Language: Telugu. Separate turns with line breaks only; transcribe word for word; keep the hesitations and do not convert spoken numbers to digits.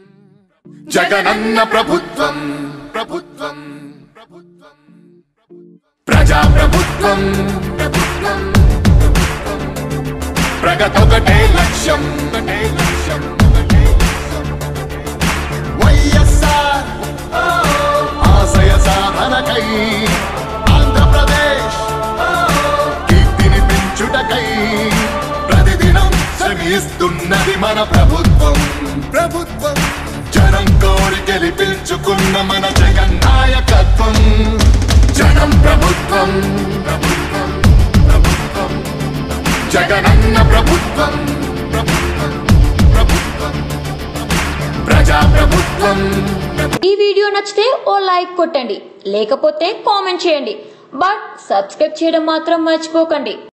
జగనన్న ప్రభుత్వం ప్రభుత్వం ప్రభుత్వం ప్రజా ప్రభుత్వం ప్రభుత్వం ప్రగతొకటే లక్ష్యం ఒకటే లక్ష్యం వైఎస్ఆర్ ఆశయ సాధనకై ఆంధ్రప్రదేశ్ కీర్తిని పెంచుటకై ప్రతిదినం శ్రమిస్తున్నది మన ప్రభుత్వం ప్రభుత్వం జనం కోరి గెలిపించుకున్న మన జగన్ నాయకత్వం జనం ప్రభుత్వం ప్రభుత్వం ప్రభుత్వం జగనన్న ప్రభుత్వం ప్రభుత్వం ప్రభుత్వం ప్రజా ప్రభుత్వం.
ఈ వీడియో నచ్చితే ఓ లైక్ కొట్టండి, లేకపోతే కామెంట్ చేయండి, బట్ సబ్స్క్రైబ్ చేయడం మాత్రం మర్చిపోకండి.